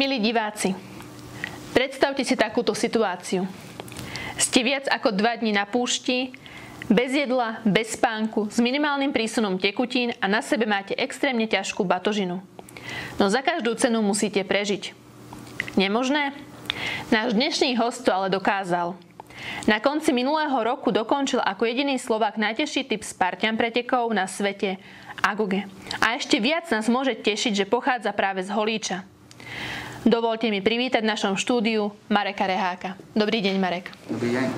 Milí diváci, predstavte si takúto situáciu. Ste viac ako 2 dni na púšti, bez jedla, bez spánku, s minimálnym prísunom tekutín a na sebe máte extrémne ťažkú batožinu. No za každú cenu musíte prežiť. Nemožné? Náš dnešný host to ale dokázal. Na konci minulého roku dokončil ako jediný Slovák najtežší typ Spartan pretekov na svete Agoge. A ešte viac nás môže tešiť, že pochádza práve z Holíča. Dovolte mi privítať v našom štúdiu Mareka Reháka. Dobrý deň, Marek. Dobrý deň.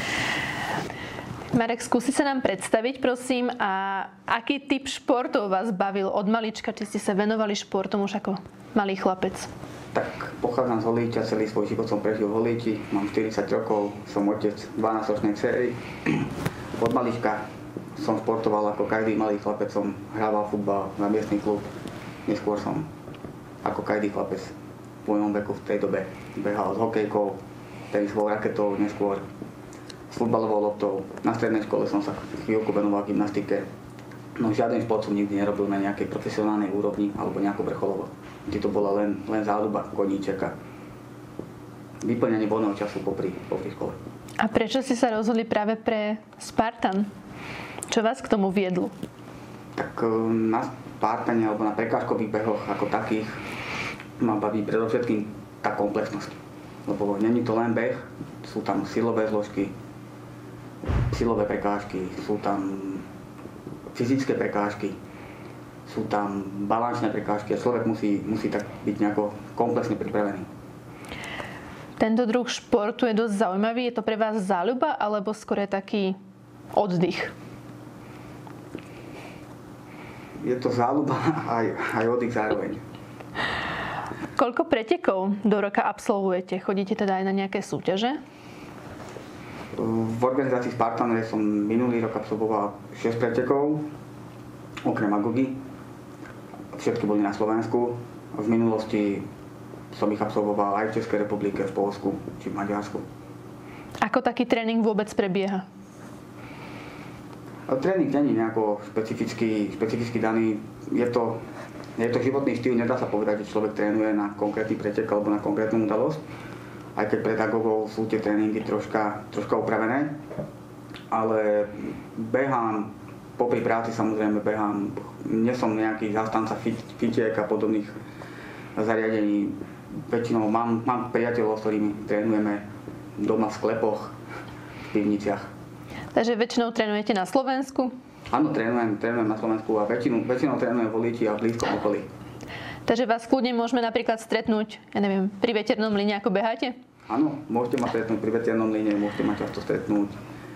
Marek, skúsi sa nám predstaviť, prosím, a aký typ športov vás bavil od malička? Či ste sa venovali športom už ako malý chlapec? Tak, pochádzam z Holíča, celý svoj život som prežil v Holíči, mám 40 rokov, som otec 12-ročnej dcery. Od malička som športoval ako každý malý chlapec, som hrával futbal na miestny klub. Neskôr som ako každý chlapec v mojom veku v tej dobe behal s hokejkou, tenisovou raketou, neskôr s futbalovou loptou. Na strednej škole som sa chvíľku venoval gymnastike. No žiaden šport som nikdy nerobil na nejakej profesionálnej úrovni alebo nejako vrcholovo. Vždy to bola len záľuba, koníček a vyplňanie voľného času popri škole. A prečo ste sa rozhodli práve pre Spartan? Čo vás k tomu viedlo? Tak na Spartane alebo na prekážkových behoch ako takých ma baví predovšetkým tá komplexnosť. Lebo není to len beh, sú tam silové zložky, silové prekážky, sú tam fyzické prekážky, sú tam balančné prekážky a človek musí tak byť nejako komplexne pripravený. Tento druh športu je dosť zaujímavý. Je to pre vás záľuba alebo skôr taký oddych? Je to záľuba aj oddych zároveň. Koľko pretekov do roka absolvujete? Chodíte teda aj na nejaké súťaže? V organizácii Spartan Race som minulý rok absolvoval 6 pretekov, okrem Agogy. Všetky boli na Slovensku. V minulosti som ich absolvoval aj v Českej republike, v Poľsku či v Maďarsku. Ako taký tréning vôbec prebieha? Tréning není nejako špecificky daný. Je to životný štýl, nedá sa povedať, že človek trénuje na konkrétny pretek alebo na konkrétnu udalosť. Aj keď pred Agogou sú tie tréningy troška upravené. Ale behám, popri práci samozrejme behám. Nie som nejaký zastanca fitiek a podobných zariadení. Väčšinou mám priateľov, s ktorými trénujeme doma v sklepoch, v pivniciach. Takže väčšinou trénujete na Slovensku? Áno, trénujem na Slovensku a väčšinou trénujem v Holíči a blízkom okolí. Takže vás kľudne môžeme napríklad stretnúť, pri veternom líne, ako beháte? Áno, môžete ma stretnúť pri veternom líne, môžete ma často stretnúť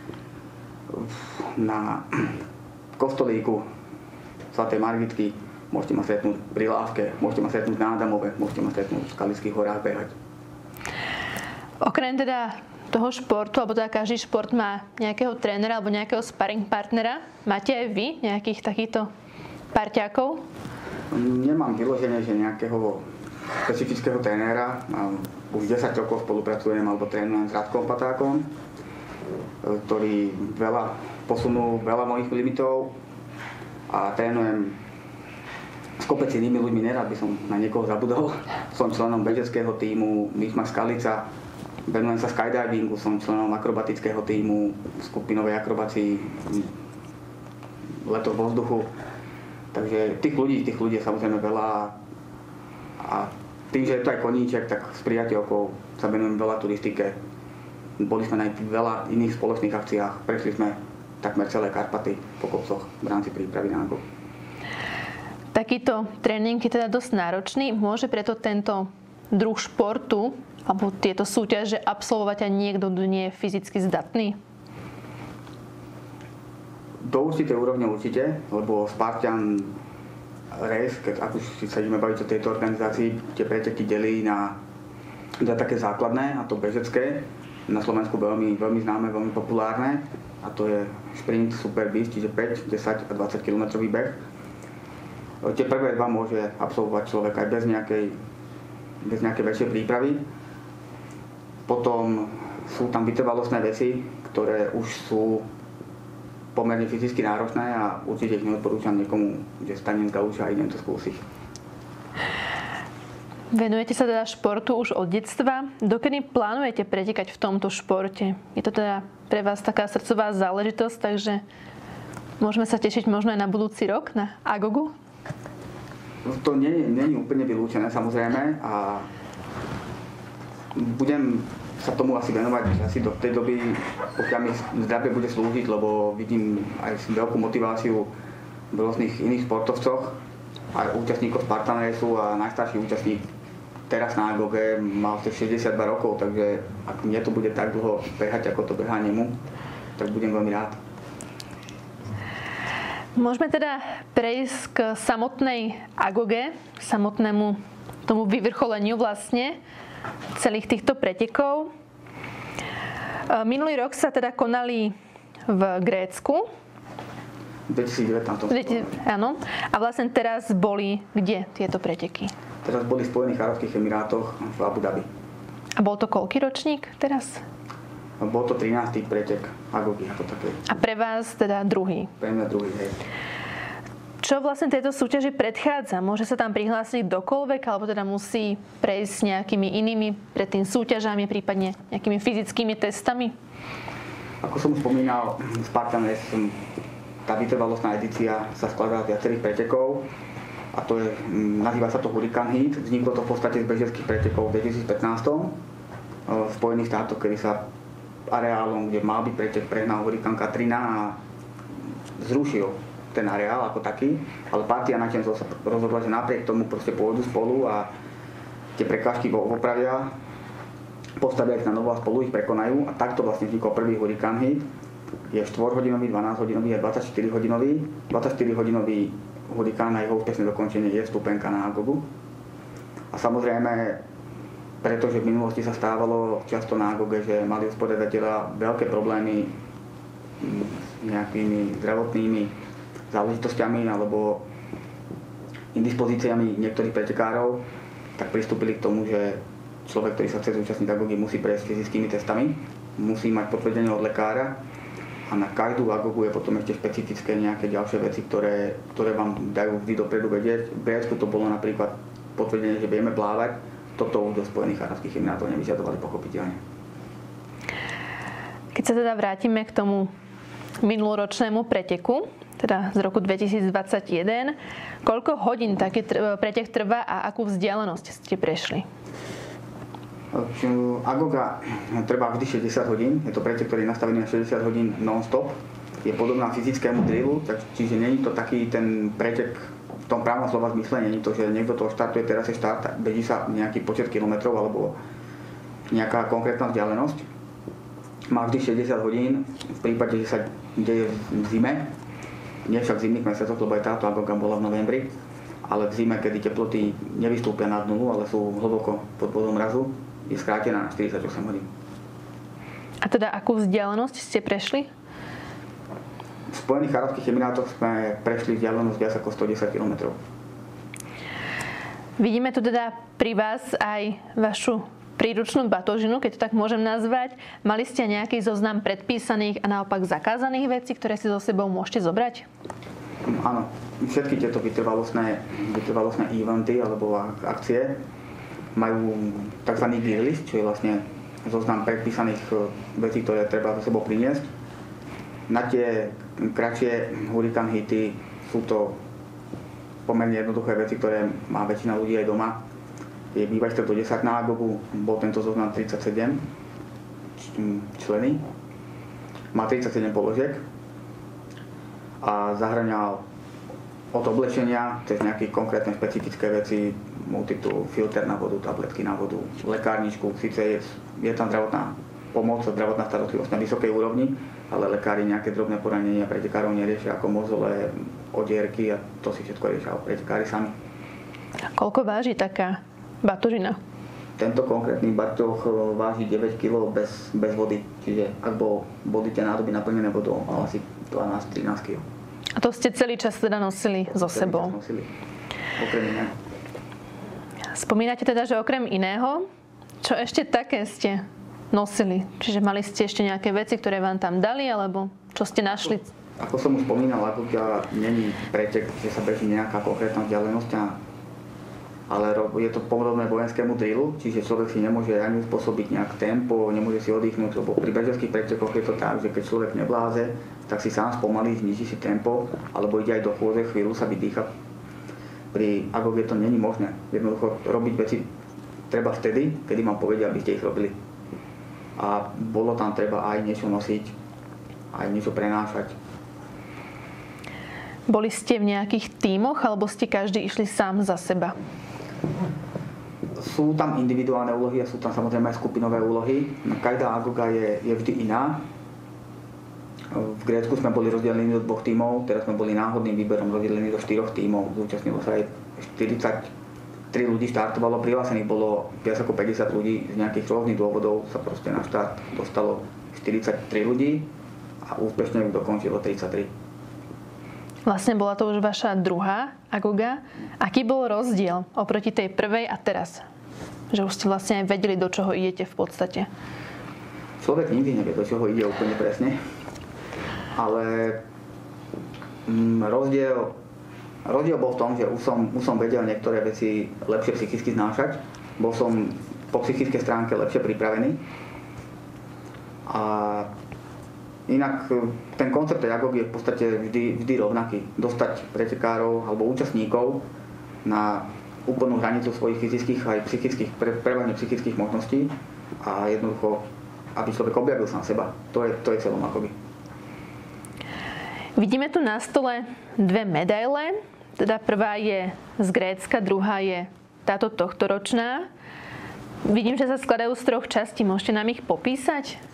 na kostolíku Svatej Margitky, môžete ma stretnúť pri Lávke, môžete ma stretnúť na Adamove, môžete ma stretnúť v Skalických horách behať. Okrem teda toho športu, alebo teda každý šport má nejakého trénera alebo nejakého sparring partnera. Máte aj vy nejakých takýchto parťákov? Nemám vyloženie, že nejakého špecifického trénera. Už 10 rokov spolupracujem alebo trénujem s Radkom Patákom, ktorý posunul veľa mojich limitov a trénujem s kopec inými ľuďmi, nerad by som na niekoho zabudol. Som členom bežeckého tímu Myšmak Skalica. Venujem sa skydivingu, som členom akrobatického tímu, skupinovej akrobácii, leto v vzduchu. Takže tých ľudí je samozrejme veľa a tým, že je to aj koníček, tak s priateľkou sa venujem veľa turistike. Boli sme na veľa iných spoločných akciách, prešli sme takmer celé Karpaty po kopcoch v rámci prípravy na Agogu. Takýto tréning je teda dosť náročný. Môže preto tento druh športu alebo tieto súťaže absolvovať aj niekto, kto nie je fyzicky zdatný? Do určitej úrovne určite, lebo Spartan Race, ak už sa ideme baviť o tejto organizácii, tie preteky delí na také základné, a to bežecké, na Slovensku veľmi známe, veľmi populárne, a to je sprint, super beast, čiže 5, 10 a 20 km beh. Tie prvé dva môže absolvovať človek aj bez nejakej väčšej prípravy. Potom sú tam vytrvalostné veci, ktoré už sú pomerne fyzicky náročné a určite ich neodporúčam niekomu, že stanem z gauča a idem to skúsiť. Venujete sa teda športu už od detstva. Dokedy plánujete pretekať v tomto športe? Je to teda pre vás taká srdcová záležitosť, takže môžeme sa tešiť možno aj na budúci rok, na Agogu? To nie je úplne vylúčené, samozrejme, a budem sa tomu asi venovať asi do tej doby, pokiaľ mi zdravie bude slúžiť, lebo vidím aj veľkú motiváciu v rôznych iných športovcoch, aj účastníkov Spartan Raceu a najstarší účastník teraz na Agoge mal 62 rokov, takže ak mne to bude tak dlho behať, ako to behá nemu, tak budem veľmi rád. Môžeme teda prejsť k samotnej Agoge, samotnému tomu vyvrcholeniu vlastne celých týchto pretekov. Minulý rok sa teda konali v Grécku. 2019. Áno. A vlastne teraz boli kde tieto preteky? Teraz boli v Spojených arabských emirátoch v Abu Dhabi. A bol to koľký ročník teraz? Bol to 13. pretek Agogy ako také. A pre vás teda druhý? Pre mňa druhý, hej. Čo vlastne tejto súťaži predchádza? Môže sa tam prihlásiť kdokoľvek, alebo teda musí prejsť nejakými inými pred tým súťažami, prípadne nejakými fyzickými testami? Ako som spomínal, Spartan Race, tá vytrvalostná edícia sa skladá z viacerých pretekov a to je, nazýva sa to Hurricane Heat. Vzniklo to v podstate z bežeckých pretekov v 2015 v Spojených štátoch, kedy sa areálom, kde mal byť pretek, prehnal Hurrikán Katrina a zrušil ten areál ako taký, ale partia načencov sa rozhodla, že napriek tomu proste pôjdu spolu a tie prekážky opravia, postavia ich na novo a spolu ich prekonajú a takto vlastne vznikol prvý Hurricane Heat. Je 4-hodinový, 12-hodinový a 24-hodinový. 24-hodinový Hurrikán a jeho úspešné dokončenie je vstupenka na Agogu. A samozrejme, pretože v minulosti sa stávalo často na Agoge, že mali usporiadateľa veľké problémy s nejakými zdravotnými záležitosťami alebo indispozíciami niektorých pretekárov, tak pristúpili k tomu, že človek, ktorý sa chce zúčastniť Agogy, musí prejsť fyzickými testami, musí mať potvrdenie od lekára a na každú Agogu je potom ešte špecifické nejaké ďalšie veci, ktoré vám dajú vždy dopredu vedieť. V Grécku to bolo napríklad potvrdenie, že vieme plávať, toto už do Spojených arabských emirátov nevyžadovali pochopiteľne. Keď sa teda vrátime k tomu minuloročnému preteku, teda z roku 2021, koľko hodín taký pretek trvá a akú vzdialenosť ste prešli? Agoga trvá vždy 60 hodín, je to pretek, ktorý je nastavený na 60 hodín non-stop. Je podobná fyzickému drillu, čiže nie je to taký ten pretek v tom právom slova zmysle, nie je to, že niekto to štartuje, teraz je štart, beží sa nejaký počet kilometrov alebo nejaká konkrétna vzdialenosť. Má vždy 60 hodín, v prípade, že sa deje v zime, nie však v zimných mesiacoch, lebo aj táto Agoga bola v novembri, ale v zime, kedy teploty nevystúpia nad nulu, ale sú hlboko pod bodom mrazu, je skrátená na 48 hodín. A teda akú vzdialenosť ste prešli? V Spojených arabských emirátoch sme prešli vzdialenosť viac ako 110 km. Vidíme tu teda pri vás aj vašu príručnú batožinu, keď to tak môžem nazvať. Mali ste nejaký zoznam predpísaných a naopak zakázaných vecí, ktoré si so sebou môžete zobrať? Áno, všetky tieto vytrvalostné eventy alebo akcie majú tzv. Gear list, čo je vlastne zoznam predpísaných vecí, ktoré treba so sebou priniesť. Na tie kratšie Hurricane Heaty sú to pomerne jednoduché veci, ktoré má väčšina ľudí aj doma. Je bývať do 10 na Agogu, bol tento zoznam 37 členy. Má 37 položiek a zahŕňal od oblečenia cez nejaké konkrétne špecifické veci, multitu, filter na vodu, tabletky na vodu, lekárničku. Sice je tam zdravotná pomoc, zdravotná starostlivosť na vysokej úrovni, ale lekári nejaké drobné poranenia pretekárov neriešia ako mozole, odierky a to si všetko riešia pretekári sami. Koľko váži taká batožina? Tento konkrétny batoh váži 9 kg bez vody, čiže ak boli tie nádoby naplnené vodou, mal asi 12-13 kg. A to ste celý čas teda nosili so sebou? Nosili, okrem iného. Spomínate teda, že okrem iného, čo ešte také ste nosili? Čiže mali ste ešte nejaké veci, ktoré vám tam dali, alebo čo ste našli? Ako som už spomínal, Agoga není pretek, že sa beží nejaká konkrétna vzdialenosť a ale je to podobné vojenskému drillu, čiže človek si nemôže ani uspôsobiť nejak tempo, nemôže si oddychnúť, lebo pri bežeckých pretekoch je to tak, že keď človek nevláze, tak si sám spomalí, zniží si tempo, alebo ide aj do chôdze, chvíľu sa vydýcha. Pri agoge to není možné. Jednoducho robiť veci treba vtedy, kedy vám povedia, aby ste ich robili. A bolo tam treba aj niečo nosiť, aj niečo prenášať. Boli ste v nejakých tímoch, alebo ste každý išli sám za seba? Sú tam individuálne úlohy a sú tam samozrejme aj skupinové úlohy. Každá agoga je vždy iná. V Grécku sme boli rozdelení do 2 tímov, teraz sme boli náhodným výberom rozdelení do 4 tímov. Zúčastnilo sa aj 43 ľudí štartovalo, prihlásených bolo viac ako 50 ľudí. Z nejakých rôznych dôvodov sa proste na štart dostalo 43 ľudí a úspešne ju dokončilo 33. Vlastne bola to už vaša druhá agoga. Aký bol rozdiel oproti tej prvej a teraz? Že už ste vlastne aj vedeli, do čoho idete v podstate. Človek nikdy nevie, do čoho ide úplne presne. Ale rozdiel bol v tom, že už som vedel niektoré veci lepšie psychicky znášať. Bol som po psychickej stránke lepšie pripravený. A inak ten koncept tej agogy je v podstate vždy rovnaký. Dostať pretekárov alebo účastníkov na úplnú hranicu svojich fyzických aj psychických, prevažne psychických možností a jednoducho, aby človek objavil sám seba. To je celom agogy. Vidíme tu na stole 2 medaile. Teda prvá je z Grécka, druhá je táto tohtoročná. Vidím, že sa skladajú z 3 častí. Môžete nám ich popísať?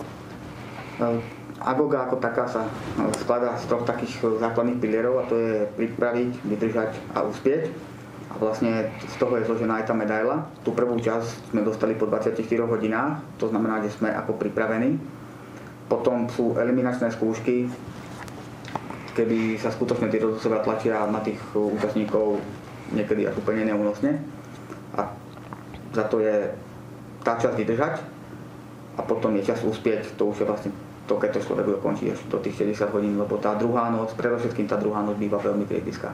Agoga ako taká sa skladá z 3 takých základných pilierov a to je pripraviť, vydržať a uspieť. A vlastne z toho je zložená aj tá medaila. Tú prvú časť sme dostali po 24 hodinách, to znamená, že sme ako pripravení. Potom sú eliminačné skúšky, kedy sa skutočne tí rozhodcovia tlačia na tých účastníkov niekedy až úplne neúnosne. A za to je tá časť vydržať a potom je čas uspieť, to už je vlastne to, keď to človek dokončí až do tých 60 hodín, lebo tá druhá noc, predovšetkým tá druhá noc býva veľmi kritická.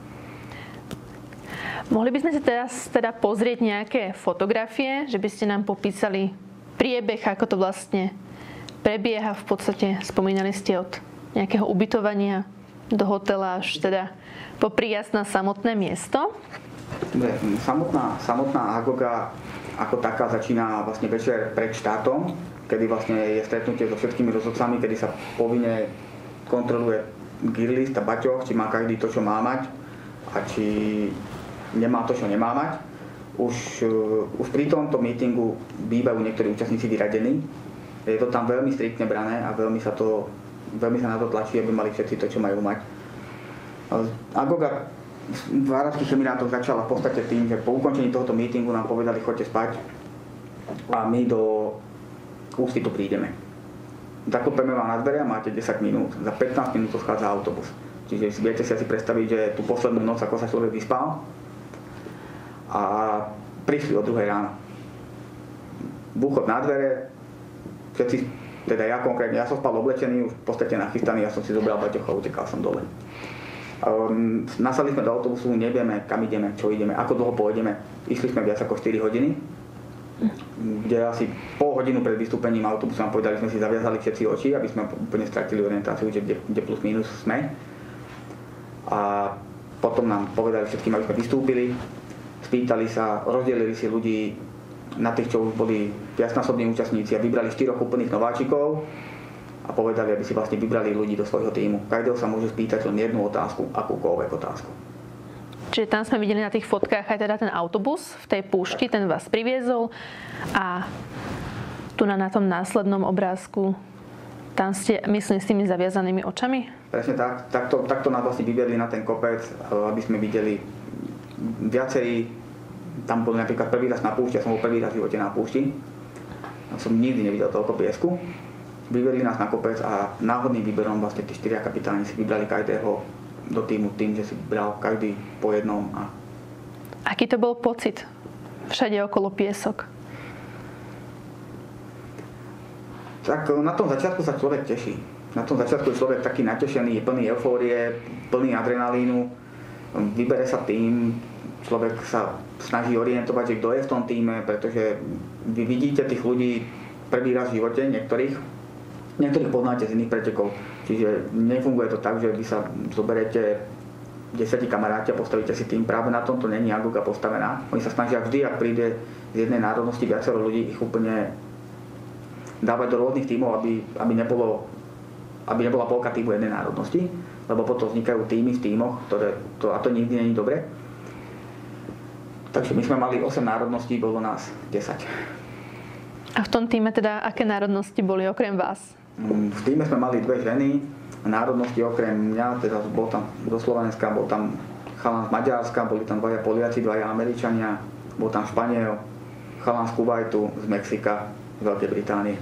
Mohli by sme si teraz pozrieť nejaké fotografie, že by ste nám popísali priebeh, ako to vlastne prebieha. V podstate spomínali ste od nejakého ubytovania do hotela až teda po príjazd na samotné miesto. Samotná agoga ako taká začína vlastne večer pred štátom, kedy vlastne je stretnutie so všetkými rozhodcami, kedy sa povinne kontroluje gearlist a baťoch, či má každý to, čo má mať a či nemá to, čo nemá mať. Už pri tomto meetingu bývajú niektorí účastníci vyradení. Je to tam veľmi striktne brané a veľmi sa na to tlačí, aby mali všetci to, čo majú mať. Agoga v Arabských Emirátoch začala v podstate tým, že po ukončení tohoto meetingu nám povedali, choďte spať a my do Ústy tu prídeme. Zaklopeme vám na dvere a máte 10 minút. Za 15 minút schádza autobus. Čiže viete si asi predstaviť, že tú poslednú noc, ako sa človek vyspal, a prišli o 2 ráno. Búchot na dvere, všetci, teda ja konkrétne, ja som spal oblečený, už v podstate nachystaný, ja som si zobral baťoch a utekal som dole. Nasadli sme do autobusu, nevieme, kam ideme, čo ideme, ako dlho pôjdeme. Išli sme viac ako 4 hodiny, kde asi pol hodinu pred vystúpením autobusu nám povedali, sme si zaviazali všetci oči, aby sme úplne stratili orientáciu, že kde plus minus sme. A potom nám povedali všetkým, aby sme vystúpili, spýtali sa, rozdelili si ľudí na tých, čo už boli viacnásobní účastníci a vybrali 4 úplných nováčikov a povedali, aby si vlastne vybrali ľudí do svojho tímu. Každého sa môže spýtať len jednu otázku, akúkoľvek otázku. Čiže tam sme videli na tých fotkách aj teda ten autobus v tej púšti, ten vás priviezol a tu na tom následnom obrázku tam ste, myslím, s tými zaviazanými očami? Presne tak. Takto nás vlastne vyviedli na ten kopec, aby sme videli viacerí. Tam bol napríklad prvý raz na púšti, ja som bol prvý raz v živote na púšti. Ja som nikdy nevidel toľko piesku. Vyvedli nás na kopec a náhodným výberom vlastne tí 4 kapitáni si vybrali každého do týmu tým, že si bral každý po jednom. Aký to bol pocit? Všade okolo piesok. Tak na tom začiatku sa človek teší. Na tom začiatku je človek taký natešený, je plný eufórie, plný adrenalínu. Vybere sa tým, človek sa snaží orientovať, že kto je v tom týme, pretože vy vidíte tých ľudí prvý raz v živote, niektorých poznáte z iných pretekov. Čiže nefunguje to tak, že vy sa zoberete 10 kamaráti a postavíte si tým. Práve na tomto není Agoga postavená. Oni sa snažia vždy, ak príde z jednej národnosti viacero ľudí, ich úplne dávať do rôznych tímov, aby nebola polka týmu jednej národnosti, lebo potom vznikajú týmy v tímoch, a to nikdy není dobre. Takže my sme mali 8 národností, bolo nás 10. A v tom týme teda aké národnosti boli okrem vás? V týme sme mali 2 ženy, národnosti okrem mňa, teda bol tam zo Slovenska, bol tam chalan z Maďarska, boli tam 2 Poliaci, 2 Američania, bol tam Španiel, chalan z Kuvajtu, z Mexika, z Veľkej Británie.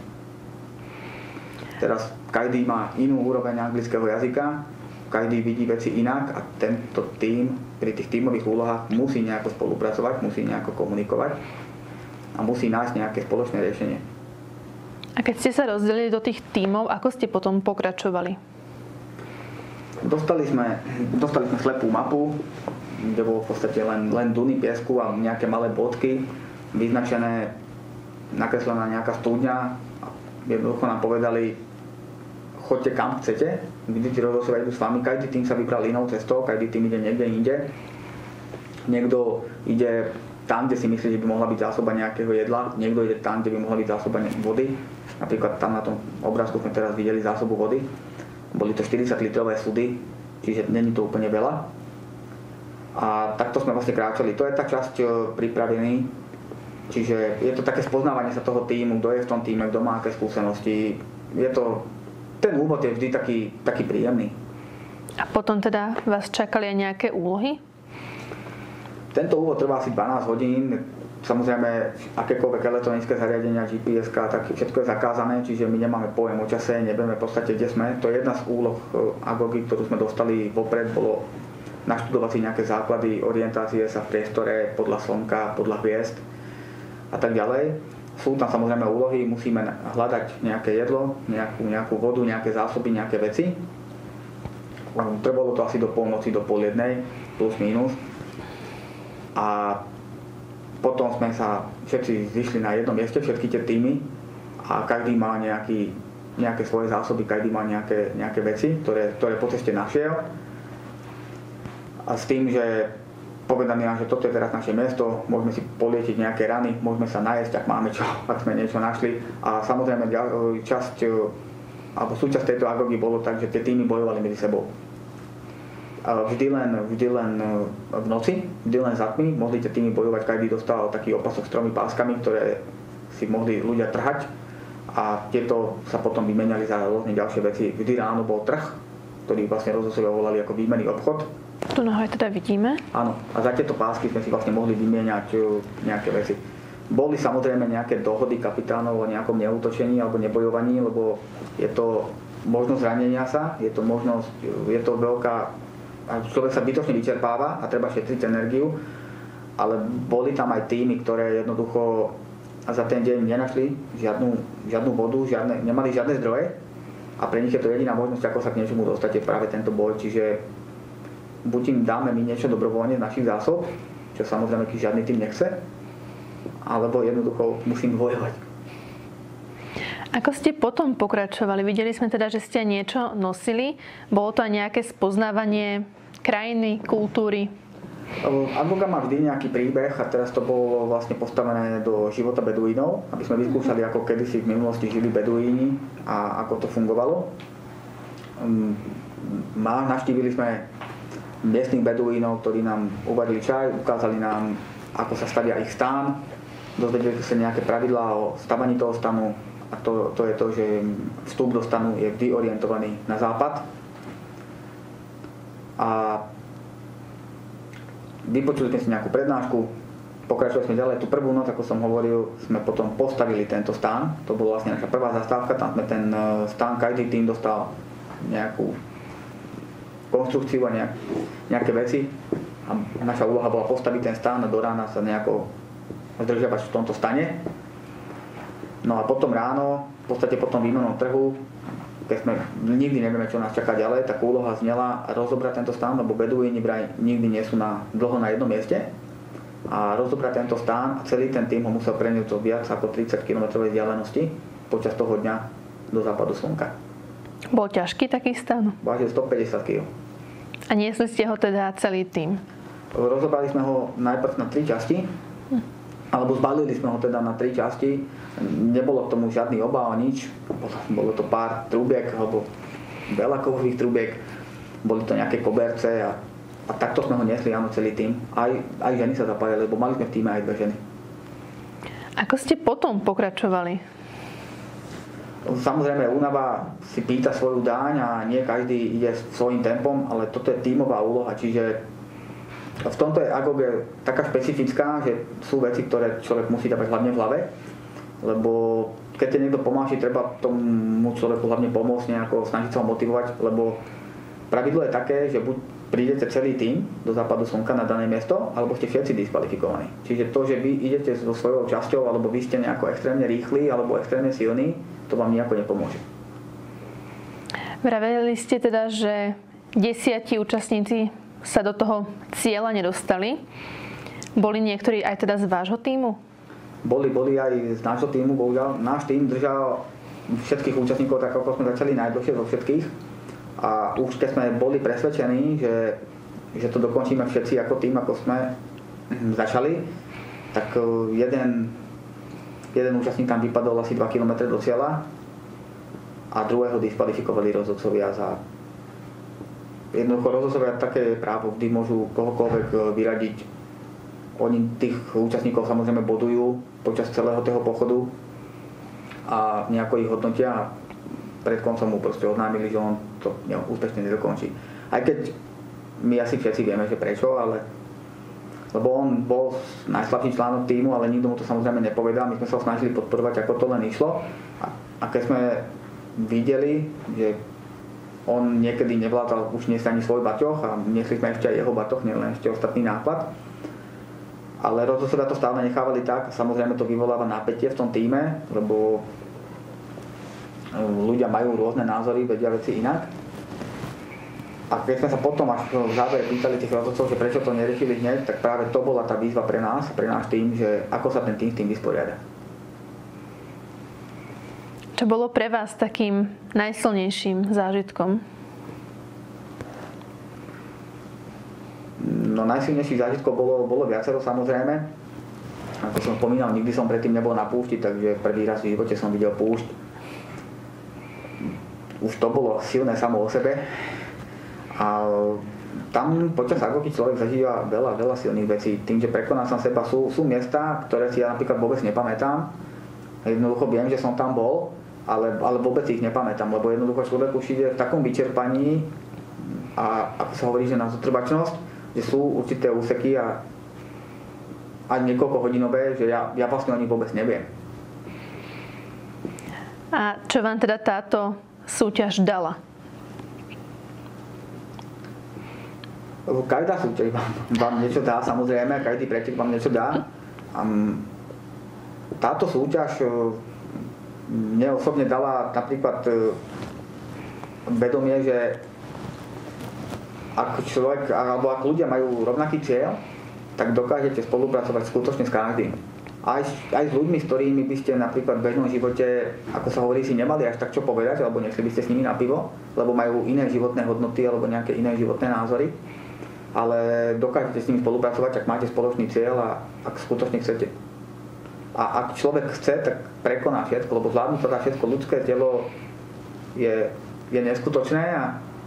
Teraz každý má inú úroveň anglického jazyka, každý vidí veci inak a tento tím pri tých tímových úlohách musí nejako spolupracovať, musí nejako komunikovať a musí nájsť nejaké spoločné riešenie. A keď ste sa rozdelili do tých tímov, ako ste potom pokračovali? Dostali sme slepú mapu, kde bolo v podstate len duny piesku a nejaké malé bodky, vyznačené, nakreslená nejaká studňa. Jednoducho nám povedali, choďte kam chcete, vždy tí rozhodcovia idú s vami, každý tým sa vybral inou cestou, každý tým ide niekde inde. Niekto ide tam, kde si myslí, že by mohla byť zásoba nejakého jedla, niekto ide tam, kde by mohla byť zásoba vody. Napríklad tam na tom obrázku sme teraz videli zásobu vody. Boli to 40-litrové sudy, čiže není to úplne veľa. A takto sme vlastne kráčali. To je tá časť pripravený. Čiže je to také spoznávanie sa toho tímu, kto je v tom tíme, kto má aké skúsenosti. Ten úvod je vždy taký príjemný. A potom teda vás čakali aj nejaké úlohy? Tento úvod trvá asi 12 hodín. Samozrejme, akékoľvek elektronické zariadenia, GPS-ka, tak všetko je zakázané, čiže my nemáme pojem o čase, nevieme v podstate, kde sme. To je jedna z úloh Agogy, ktorú sme dostali vopred, bolo naštudovať si nejaké základy orientácie sa v priestore podľa slnka, podľa hviezd a tak ďalej. Sú tam samozrejme úlohy, musíme hľadať nejaké jedlo, nejakú vodu, nejaké zásoby, nejaké veci. Trvalo to asi do polnoci, do 12:30, plus minus. A potom sme sa všetci zišli na jednom mieste, všetky tie týmy a každý má nejaké svoje zásoby, každý má nejaké veci, ktoré po ceste našiel. A s tým, že povedaný nám, že toto je teraz naše miesto, môžeme si poliečiť nejaké rany, môžeme sa najesť, ak máme čo, ak sme niečo našli. A samozrejme súčasť tejto Agogy bolo tak, že tie týmy bojovali medzi sebou. Vždy len v noci, vždy len za tmy, mohli tie týmy bojovať, každý dostal taký opasok s 3 páskami, ktoré si mohli ľudia trhať a tieto sa potom vymenali za rôzne ďalšie veci. Vždy ráno bol trh, ktorý vlastne rozhodcovia volali ako výmenný obchod. Tu nahoň teda vidíme. Áno, a za tieto pásky sme si vlastne mohli vymieňať nejaké veci. Boli samozrejme nejaké dohody kapitánov o nejakom neútočení alebo nebojovaní, lebo je to možnosť zranenia sa, je to veľká, človek sa bytočne vyčerpáva a treba šetriť energiu, ale boli tam aj týmy, ktoré jednoducho za ten deň nenašli žiadnu vodu, nemali žiadne zdroje a pre nich je to jediná možnosť, ako sa k niečomu dostať, je práve tento boj, čiže buď im dáme my niečo dobrovoľne z našich zásob, čo samozrejme žiadny tým nechce, alebo jednoducho musím bojovať. Ako ste potom pokračovali? Videli sme teda, že ste niečo nosili. Bolo to aj nejaké spoznávanie krajiny, kultúry? Agoga má vždy nejaký príbeh a teraz to bolo vlastne postavené do života beduínov, aby sme vyskúšali, ako kedysi v minulosti žili beduíni a ako to fungovalo. Navštívili sme miestnych beduínov, ktorí nám uvarili čaj, ukázali nám, ako sa stavia ich stán, dozvedeli sa nejaké pravidlá o stavaní toho stanu a to je to, že vstup do stanu je vždy orientovaný na západ. A vypočuli sme si nejakú prednášku, pokračovali sme ďalej. Tú prvú noc, ako som hovoril, sme potom postavili tento stán. To bola vlastne naša prvá zastávka, tam sme ten stán, každý tým dostal nejakú konštrukciu a nejaké veci. A naša úloha bola postaviť ten stán a do rána sa nejako zdržiavať v tomto stane. No a potom ráno, v podstate po tom výmennom trhu, keď sme nikdy nevieme, čo nás čaká ďalej, tak úloha znela rozobrať tento stán, lebo beduíni vraj nikdy nie sú dlho na jednom mieste. A rozobrať tento stán a celý ten tým ho musel preniesť do viac ako 30 km vzdialenosti počas toho dňa do západu slnka. Bol ťažký taký stán? Vážil 150 kg. A niesli ste ho teda celý tým? Rozobrali sme ho najprv na 3 časti, alebo zbalili sme ho teda na 3 časti. Nebolo k tomu žiadny obal, nič. Bolo to pár trúbiek, alebo veľa kovových trúbiek. Boli to nejaké koberce a takto sme ho nesli, áno, celý tým. Aj ženy sa zapájali, lebo mali sme v týme aj 2 ženy. Ako ste potom pokračovali? Samozrejme, únava si pýta svoju daň a nie každý ide svojím tempom, ale toto je tímová úloha, čiže v tomto je agoge taká špecifická, že sú veci, ktoré človek musí dávať hlavne v hlave, lebo keď ti niekto pomáha, treba tomu človeku hlavne pomôcť nejako, snažiť sa ho motivovať, lebo pravidlo je také, že buď prídete celý tým do západu slnka na dané miesto, alebo ste všetci diskvalifikovaní. Čiže to, že vy idete so svojou časťou, alebo vy ste nejako extrémne rýchli, alebo extrémne silní, to vám nejako nepomôže. Vraveli ste teda, že 10 účastníci sa do toho cieľa nedostali. Boli niektorí aj teda z vášho tímu? Boli aj z nášho tímu, bohužiaľ. Náš tím držal všetkých účastníkov, tak ako sme začali najdlhšie zo všetkých. A už keď sme boli presvedčení, že to dokončíme všetci ako tým, ako sme začali, tak jeden účastník tam vypadol asi 2 km do cieľa a druhého diskvalifikovali rozhodcovia za... Jednoducho rozhodcovia také právo, vždy môžu kohokoľvek vyradiť. Oni tých účastníkov samozrejme bodujú počas celého toho pochodu a nejako ich hodnotia a pred koncom mu proste oznámili, že on to úspešne nedokončí. Aj keď my asi všetci vieme, že prečo, lebo on bol najslabší článok tímu, ale nikto mu to samozrejme nepovedal. My sme sa ho snažili podporovať, ako to len išlo. A keď sme videli, že on niekedy nevládal už niesť ani svoj baťoch a niesli sme ešte aj jeho baťoch, nielen ešte ostatný náklad. Ale rozhodcovia to stále nechávali tak. Samozrejme to vyvoláva napätie v tom tíme, lebo ľudia majú rôzne názory, vedia veci inak. A keď sme sa potom až v závere pýtali tých rozhodcov, že prečo to neriešili hneď, tak práve to bola tá výzva pre nás, pre náš tým, že ako sa ten tým s tým vysporiada. Čo bolo pre vás takým najsilnejším zážitkom? No najsilnejších zážitkov bolo viacero samozrejme. Ako som spomínal, nikdy som predtým nebol na púšti, takže prvý raz v živote som videl púšť. Už to bolo silné samo o sebe. A tam počas agoky človek zažíva veľa silných vecí. Tým, že prekoná som seba, sú miesta, ktoré si ja napríklad vôbec nepamätám. Jednoducho viem, že som tam bol, ale vôbec ich nepamätám, lebo jednoducho človek už ide v takom vyčerpaní a ako sa hovorí, že na zotrvačnosť, že sú určité úseky a niekoľko hodinové, že ja vlastne o nich vôbec neviem. A čo vám teda táto súťaž dala? Každá súťaž vám niečo dá, samozrejme, každý pretek vám niečo dá. Táto súťaž mne osobne dala napríklad vedomie, že ak človek, alebo ak ľudia majú rovnaký cieľ, tak dokážete spolupracovať skutočne s každým. Aj s ľuďmi, s ktorými by ste napríklad v bežnom živote, ako sa hovorí, si nemali až tak čo povedať, alebo nechli by ste s nimi na pivo, lebo majú iné životné hodnoty alebo nejaké iné životné názory. Ale dokážete s nimi spolupracovať, ak máte spoločný cieľ a ak skutočne chcete. A ak človek chce, tak prekoná všetko, lebo zvládnuť to všetko, ľudské telo je neskutočné a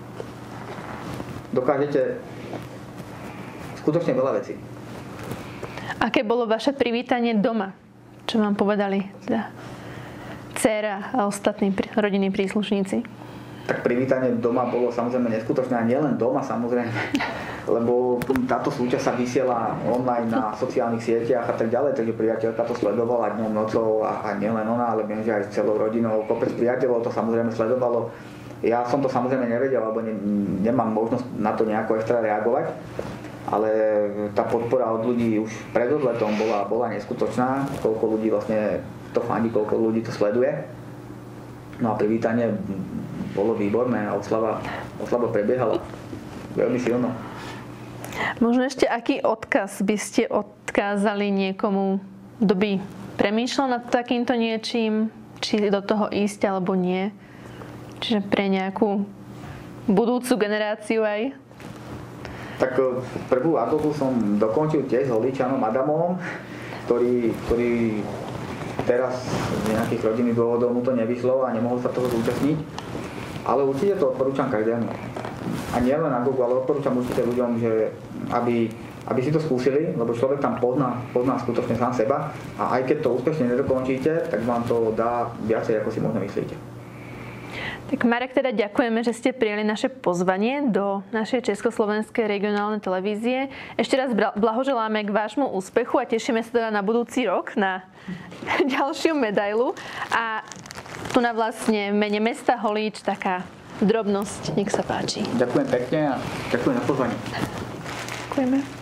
dokážete skutočne veľa vecí. Aké bolo vaše privítanie doma? Čo vám povedali dcéra a ostatní rodinní príslušníci? Tak privítanie doma bolo samozrejme neskutočné a nielen doma samozrejme, lebo táto súťaž sa vysiela online na sociálnych sieťach a tak ďalej, takže priateľka to sledovala dňom, nocou a nielen ona, ale viem, že aj celou rodinou, kopec priateľov to samozrejme sledovalo. Ja som to samozrejme nevedel, lebo nemám možnosť na to nejako extra reagovať, ale tá podpora od ľudí už pred odletom bola neskutočná, koľko ľudí vlastne to fandí, koľko ľudí to sleduje. No a privítanie bolo výborné a oslava prebiehala veľmi silno. Možno ešte aký odkaz by ste odkázali niekomu, kto by premýšľal nad takýmto niečím, či do toho ísť alebo nie? Čiže pre nejakú budúcu generáciu aj? Tak prvú agogu som dokončil tiež s Holičanom Adamom, ktorý teraz z nejakých rodinných dôvodov mu to nevyšlo a nemohol sa toho zúčastniť. Ale určite to odporúčam každému. A nie len agogu, ale odporúčam určite ľuďom, že aby si to skúsili, lebo človek tam pozná skutočne sám seba a aj keď to úspešne nedokončíte, tak vám to dá viacej, ako si možno myslíte. Tak Marek, teda ďakujeme, že ste prijali naše pozvanie do našej československej regionálnej televízie. Ešte raz blahoželáme k vášmu úspechu a tešíme sa teda na budúci rok, na ďalšiu medailu. A tu na vlastne v mene mesta Holíč taká drobnosť. Nech sa páči. Ďakujem pekne a ďakujem za pozvanie. Ďakujeme.